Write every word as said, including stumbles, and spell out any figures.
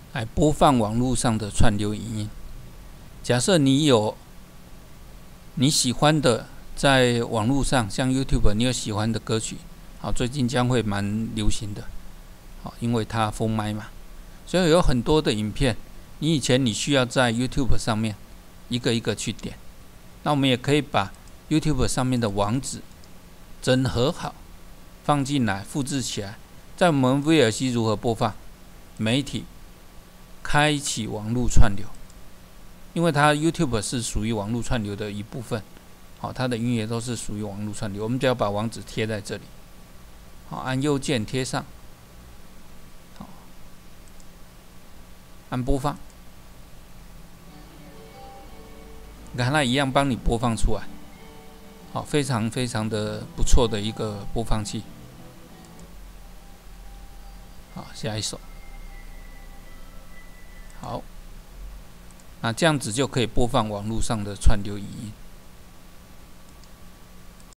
来播放网络上的串流影音。假设你有你喜欢的，在网络上，像 YouTube， 你有喜欢的歌曲，好，最近将会蛮流行的，好，因为它封麦嘛，所以有很多的影片，你以前你需要在 YouTube 上面一个一个去点，那我们也可以把 YouTube 上面的网址整合好，放进来，复制起来，在我们 V L C 如何播放媒体开启网络串流，因为它 YouTube 是属于网络串流的一部分，好，它的音乐都是属于网络串流，我们只要把网址贴在这里，好，按右键贴上，好，按播放，你看它一样帮你播放出来，好，非常非常的不错的一个播放器。好，下一首，好，那这样子就可以播放网络上的串流影音。